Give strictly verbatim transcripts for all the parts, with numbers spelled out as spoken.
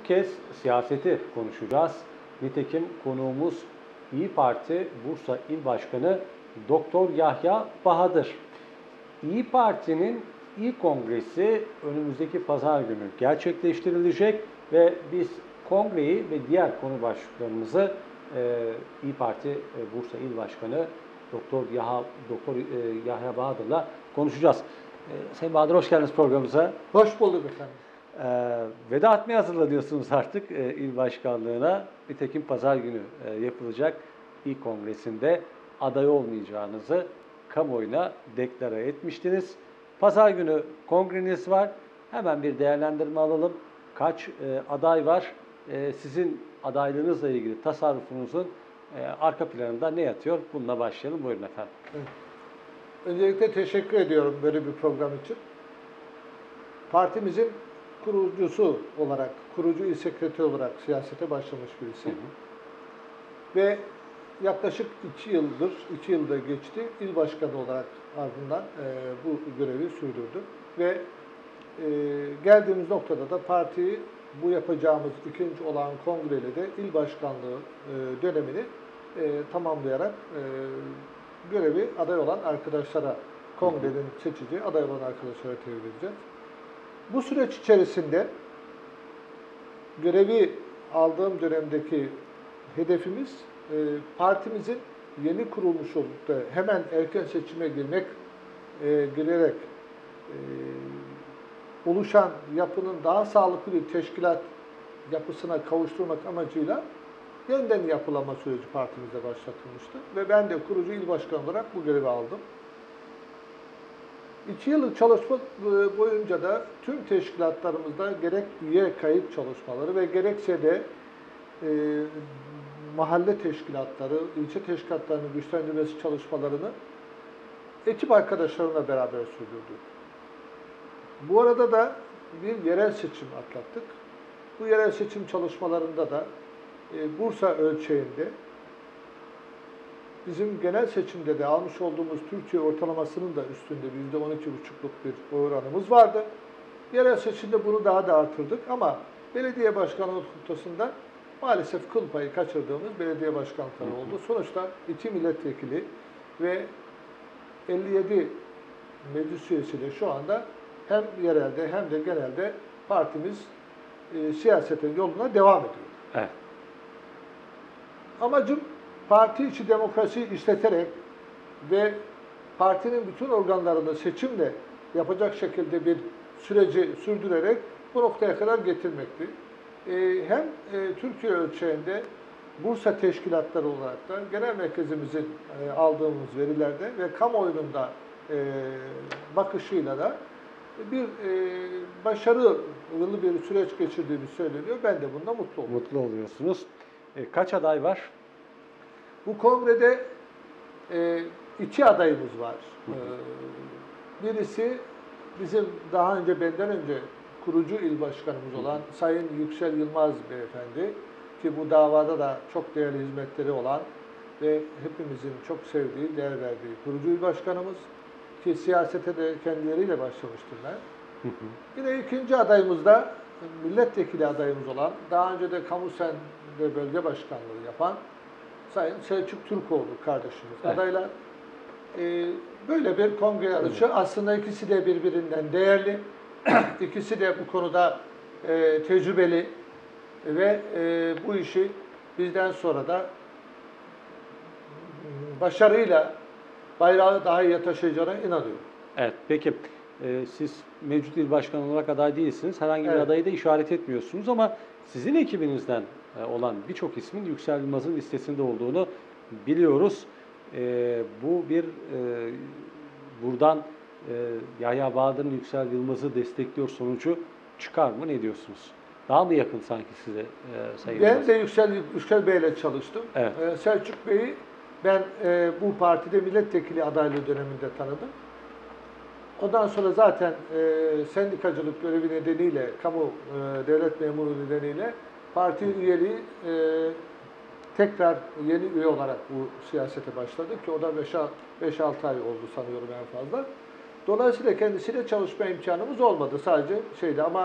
Bu kez siyaseti konuşacağız. Nitekim konuğumuz İyi Parti Bursa İl Başkanı Doktor Yahya Bahadır. İyi Parti'nin İl Kongresi önümüzdeki pazar günü gerçekleştirilecek ve biz kongreyi ve diğer konu başlıklarımızı e, İyi Parti e, Bursa İl Başkanı Doktor Yahya, Doktor e, Yahya Bahadır'la konuşacağız. E, Sayın Bahadır, hoş geldiniz programımıza. Hoş bulduk efendim. E, veda etmeye hazırlanıyorsunuz artık e, il başkanlığına. Nitekim pazar günü e, yapılacak İl Kongresi'nde aday olmayacağınızı kamuoyuna deklare etmiştiniz. Pazar günü kongreniz var. Hemen bir değerlendirme alalım. Kaç e, aday var? E, sizin adaylığınızla ilgili tasarrufunuzun e, arka planında ne yatıyor? Bununla başlayalım. Buyurun efendim. Evet. Öncelikle teşekkür ediyorum böyle bir program için. Partimizin kurucusu olarak, kurucu il sekreteri olarak siyasete başlamış birisi. Hı hı. Ve yaklaşık iki yıldır, iki yılda geçti, il başkanı olarak ardından e, bu görevi sürdürdü. Ve e, geldiğimiz noktada da partiyi bu yapacağımız ikinci olan kongreyle de il başkanlığı e, dönemini e, tamamlayarak e, görevi aday olan arkadaşlara, kongrenin seçici aday olan arkadaşlara tevdi edeceğiz. Bu süreç içerisinde görevi aldığım dönemdeki hedefimiz e, partimizin yeni kurulmuş olup da hemen erken seçime girmek, e, girerek e, oluşan yapının daha sağlıklı bir teşkilat yapısına kavuşturmak amacıyla yeniden yapılama süreci partimizde başlatılmıştı. Ve ben de kurucu il başkanı olarak bu görevi aldım. İki yıllık çalışma boyunca da tüm teşkilatlarımızda gerek üye kayıt çalışmaları ve gerekse de e, mahalle teşkilatları, ilçe teşkilatlarının güçlendirmesi çalışmalarını ekip arkadaşlarımla beraber sürdürdük. Bu arada da bir yerel seçim atlattık. Bu yerel seçim çalışmalarında da e, Bursa ölçeğinde bizim genel seçimde de almış olduğumuz Türkiye ortalamasının da üstünde yüzde on iki buçukluk bir oranımız vardı. Yerel seçimde bunu daha da artırdık ama belediye başkanlığı noktasında maalesef kıl payı kaçırdığımız belediye başkanlıkları oldu. Sonuçta iki milletvekili ve elli yedi meclis üyesiyle şu anda hem yerelde hem de genelde partimiz e, siyasetin yoluna devam ediyor. Evet. Amacım parti içi demokrasiyi işleterek ve partinin bütün organlarını seçimle yapacak şekilde bir süreci sürdürerek bu noktaya kadar getirmekti. Ee, hem e, Türkiye ölçeğinde Bursa teşkilatları olarak da genel merkezimizin e, aldığımız verilerde ve kamuoyunun da e, bakışıyla da bir e, başarılı bir süreç geçirdiğimiz söyleniyor. Ben de bundan mutlu oluyorum. Mutlu oluyorsunuz. E, kaç aday var? Bu kongrede e, iki adayımız var. E, birisi bizim daha önce benden önce kurucu il başkanımız olan Sayın Yüksel Yılmaz Beyefendi, ki bu davada da çok değerli hizmetleri olan ve hepimizin çok sevdiği, değer verdiği kurucu il başkanımız, ki siyasete de kendileriyle başlamıştırlar. Yine ikinci adayımız da milletvekili adayımız olan, daha önce de Kamusen'de bölge başkanlığı yapan Sayın Selçuk Türkoğlu kardeşimiz, evet. Adaylar. Ee, böyle bir kongre yarışı. Evet. Aslında ikisi de birbirinden değerli. İkisi de bu konuda e, tecrübeli ve e, bu işi bizden sonra da başarıyla bayrağı daha iyi taşıyacağına inanıyorum. Evet, peki. Ee, siz mevcut il başkanı olarak aday değilsiniz. Herhangi bir evet. adayı da işaret etmiyorsunuz ama sizin ekibinizden olan birçok ismin Yüksel Yılmaz'ın listesinde olduğunu biliyoruz. Ee, bu bir e, buradan e, Yahya Bahadır'ın Yüksel Yılmaz'ı destekliyor sonucu çıkar mı? Ne diyorsunuz? Daha mı yakın sanki size e, Sayın Ben Yılmaz? de Yüksel, Yüksel Bey ile çalıştım. Evet. Ee, Selçuk Bey'i ben e, bu partide milletvekili adaylığı döneminde tanıdım. Ondan sonra zaten e, sendikacılık görevi nedeniyle, kamu e, devlet memuru nedeniyle parti üyeliği e, tekrar yeni üye olarak bu siyasete başladı ki o da beş altı ay oldu sanıyorum en fazla. Dolayısıyla kendisiyle çalışma imkanımız olmadı sadece şeyde ama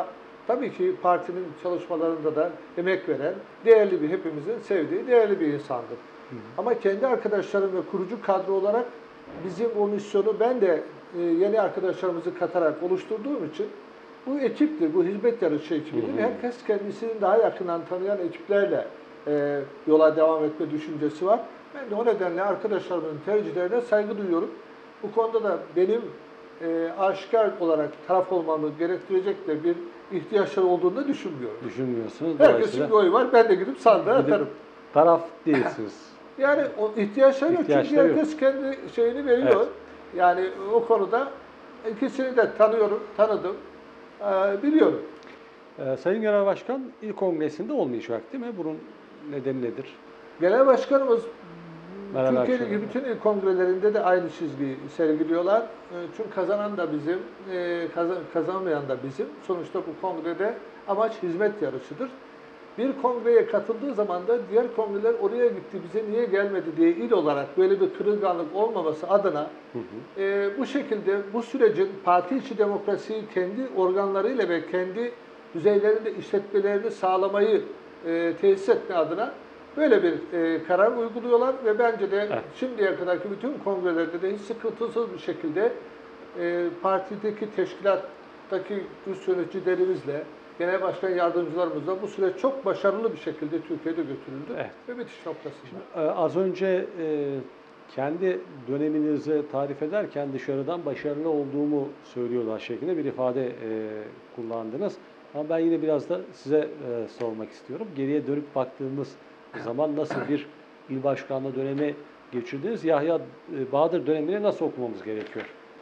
tabii ki partinin çalışmalarında da emek veren, değerli bir, hepimizin sevdiği değerli bir insandır. Hı hı. Ama kendi arkadaşlarım ve kurucu kadro olarak bizim o misyonu ben de e, yeni arkadaşlarımızı katarak oluşturduğum için bu ekiptir, bu hizmet yarışı ekibidir. Hı hı. Herkes kendisini daha yakından tanıyan ekiplerle e, yola devam etme düşüncesi var. Ben de o nedenle arkadaşlarımın tercihlerine saygı duyuyorum. Bu konuda da benim e, aşikar olarak taraf olmamı gerektirecek de bir ihtiyaçları olduğunu da düşünmüyorum. Düşünmüyorsunuz. Herkesin bir oyu var, ben de gidip sandığa atarım. Taraf değilsiniz. Yani o ihtiyaçları yok çünkü herkes yok. Kendi şeyini veriyor. Evet. Yani o konuda ikisini de tanıyorum, tanıdım, e, biliyorum. Ee, Sayın Genel Başkan il kongresinde olmayacak değil mi? Bunun nedeni nedir? Genel Başkanımız Merhaba Türkiye'nin bütün il kongrelerinde de aynı çizgiyi sergiliyorlar. Çünkü kazanan da bizim, kazanmayan da bizim. Sonuçta bu kongrede amaç hizmet yarışıdır. Bir kongreye katıldığı zaman da diğer kongreler oraya gitti, bize niye gelmedi diye il olarak böyle bir kırılganlık olmaması adına hı hı. E, bu şekilde bu sürecin parti içi demokrasiyi kendi organlarıyla ve kendi düzeylerinde işletmelerini sağlamayı e, tesis etme adına böyle bir e, karar uyguluyorlar ve bence de evet. Şimdiye kadarki bütün kongrelerde de hiç sıkıntısız bir şekilde e, partideki teşkilattaki üst yöneticilerimizle, genel başkan yardımcılarımızla bu süreç çok başarılı bir şekilde Türkiye'de götürüldü evet. Ve bitiş noktasında. Şimdi, e, az önce e, kendi döneminizi tarif ederken dışarıdan başarılı olduğumu söylüyorlar şeklinde bir ifade e, kullandınız. Ama ben yine biraz da size e, sormak istiyorum. Geriye dönüp baktığımız zaman nasıl bir il başkanlığı dönemi geçirdiniz? Yahya Bahadır dönemini nasıl okumamız gerekiyor?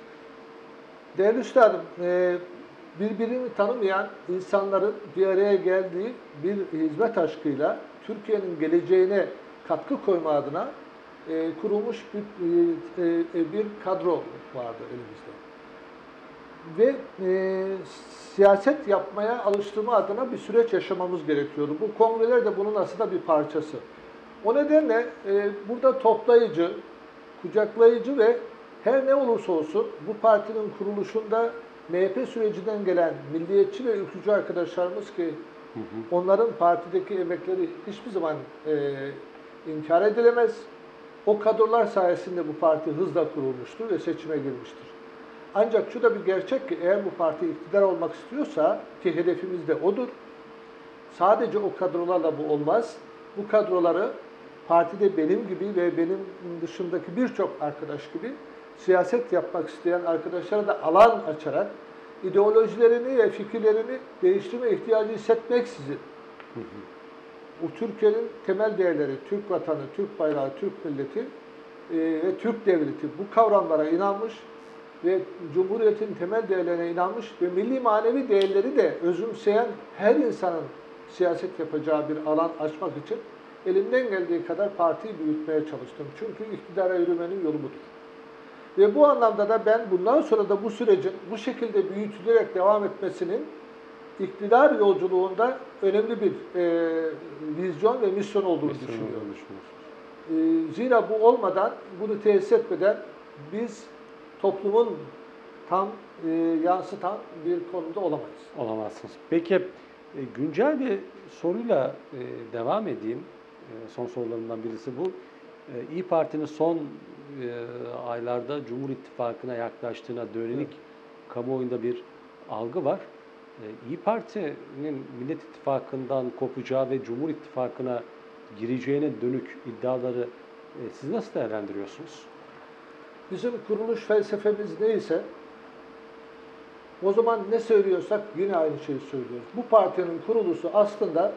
Değerli üstadım, birbirini tanımayan insanların bir araya geldiği bir hizmet aşkıyla Türkiye'nin geleceğine katkı koyma adına kurulmuş bir, bir kadro vardı elimizde. Ve e, siyaset yapmaya alıştırma adına bir süreç yaşamamız gerekiyordu. Bu kongreler de bunun aslında bir parçası. O nedenle e, burada toplayıcı, kucaklayıcı ve her ne olursa olsun bu partinin kuruluşunda M H P sürecinden gelen milliyetçi ve ülkücü arkadaşlarımız ki hı hı. onların partideki emekleri hiçbir zaman e, inkar edilemez. O kadrolar sayesinde bu parti hızla kurulmuştur ve seçime girmiştir. Ancak şu da bir gerçek ki eğer bu parti iktidar olmak istiyorsa ki hedefimiz de odur. Sadece o kadrolarla bu olmaz. Bu kadroları partide benim gibi ve benim dışındaki birçok arkadaş gibi siyaset yapmak isteyen arkadaşlara da alan açarak ideolojilerini ve fikirlerini değiştirme ihtiyacı hissetmeksizin bu Türkiye'nin temel değerleri, Türk vatanı, Türk bayrağı, Türk milleti e, ve Türk devleti bu kavramlara inanmış ve Cumhuriyet'in temel değerlerine inanmış ve milli manevi değerleri de özümseyen her insanın siyaset yapacağı bir alan açmak için elimden geldiği kadar partiyi büyütmeye çalıştım. Çünkü iktidara yürümenin yolu budur. Ve bu anlamda da ben bundan sonra da bu sürecin bu şekilde büyütülerek devam etmesinin iktidar yolculuğunda önemli bir e, vizyon ve misyon olduğunu misyon düşünüyorum. E, zira bu olmadan, bunu tesis etmeden biz toplumun tam e, yansıtan bir konumda olamayız. Olamazsınız. Peki e, güncel bir soruyla e, devam edeyim. E, son sorularımdan birisi bu. E, İYİ Parti'nin son e, aylarda Cumhur İttifakı'na yaklaştığına dönelik evet. kamuoyunda bir algı var. E, İYİ Parti'nin Millet İttifakı'ndan kopacağı ve Cumhur İttifakı'na gireceğine dönük iddiaları e, siz nasıl değerlendiriyorsunuz? Bizim kuruluş felsefemiz neyse o zaman ne söylüyorsak yine aynı şeyi söylüyoruz. Bu partinin kuruluşu aslında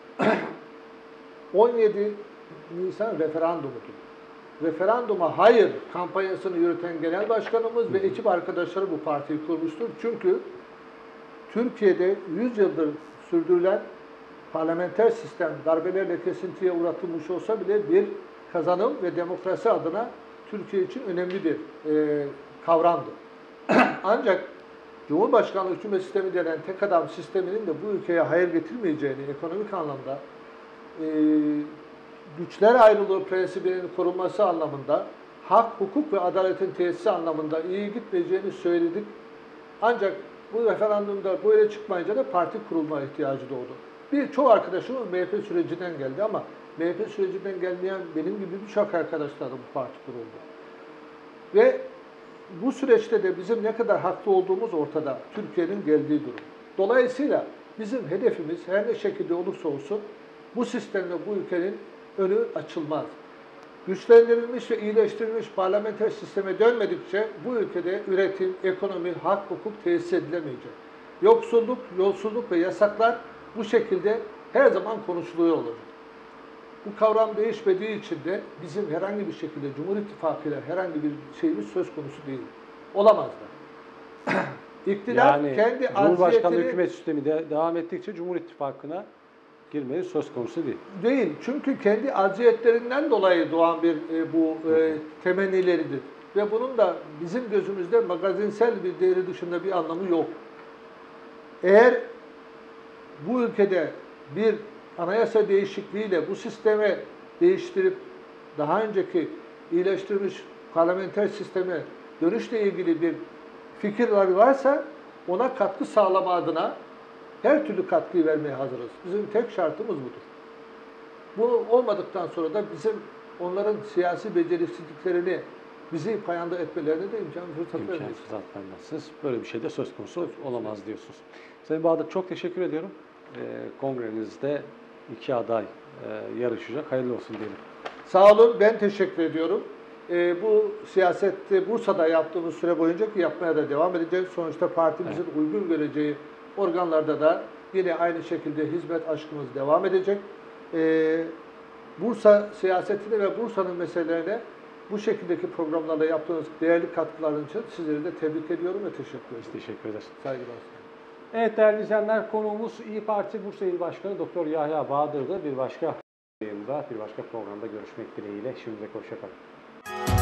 on yedi Nisan referandumudur. Referanduma hayır kampanyasını yürüten genel başkanımız ve ekip arkadaşları bu partiyi kurmuştur. Çünkü Türkiye'de yüz yıldır sürdürülen parlamenter sistem darbelerle kesintiye uğratılmış olsa bile bir kazanım ve demokrasi adına Türkiye için önemli bir e, kavramdı. Ancak Cumhurbaşkanlığı hükümet sistemi denen tek adam sisteminin de bu ülkeye hayır getirmeyeceğini ekonomik anlamda e, güçler ayrılığı prensibinin korunması anlamında hak, hukuk ve adaletin tesisi anlamında iyi gitmeyeceğini söyledik Ancak bu referandumda böyle çıkmayınca da parti kurulma ihtiyacı doğdu. Bir çoğu arkadaşım M H P sürecinden geldi ama M H P sürecinden gelmeyen benim gibi birçok arkadaşlar da bu parti kuruldu. Ve bu süreçte de bizim ne kadar haklı olduğumuz ortada. Türkiye'nin geldiği durum. Dolayısıyla bizim hedefimiz her ne şekilde olursa olsun bu sistemle bu ülkenin önü açılmaz. Güçlendirilmiş ve iyileştirilmiş parlamenter sisteme dönmedikçe bu ülkede üretim, ekonomi, hak, hukuk tesis edilemeyecek. Yoksulluk, yolsuzluk ve yasaklar bu şekilde her zaman konuşuluyor olacak. Bu kavram değişmediği için de bizim herhangi bir şekilde Cumhur İttifakı ile herhangi bir şeyimiz söz konusu değil. Olamaz da. İktidar Yani kendi Cumhurbaşkanlığı aziyetini... hükümet sistemi de devam ettikçe Cumhur İttifakı'na girmeyi söz konusu değil. Değil. Çünkü kendi aciyetlerinden dolayı doğan bir e, bu e, temennileridir. Ve bunun da bizim gözümüzde magazinsel bir değeri dışında bir anlamı yok. Eğer bu ülkede bir anayasa değişikliğiyle bu sisteme değiştirip daha önceki iyileştirilmiş parlamenter sisteme dönüşle ilgili bir fikirler varsa ona katkı sağlama adına her türlü katkıyı vermeye hazırız. Bizim tek şartımız budur. Bu olmadıktan sonra da bizim onların siyasi beceriksizliklerini bizi payanda etmelerine de imkan fırsat vermeyiz. İmkan fırsat vermezsiniz. Böyle bir şey de söz konusu olamaz diyorsunuz. Sayın Bahadır çok teşekkür ediyorum. Ee, kongrenizde iki aday e, yarışacak. Hayırlı olsun diyelim. Sağ olun. Ben teşekkür ediyorum. Ee, bu siyasette Bursa'da yaptığımız süre boyunca ki yapmaya da devam edeceğiz. Sonuçta partimizin evet. uygun göreceği organlarda da yine aynı şekilde hizmet aşkımız devam edecek. Ee, Bursa siyasetine ve Bursa'nın meselelerine bu şekildeki programlarla yaptığınız değerli katkıların için sizleri de tebrik ediyorum ve teşekkür ederim. Biz teşekkür ederiz. Saygılar. Evet değerli izleyenler, konuğumuz İYİ Parti Bursa İl Başkanı Doktor Yahya Bahadır'dı. Bir başka yayında, bir başka programda görüşmek dileğiyle. Şimdilik hoşça kalın.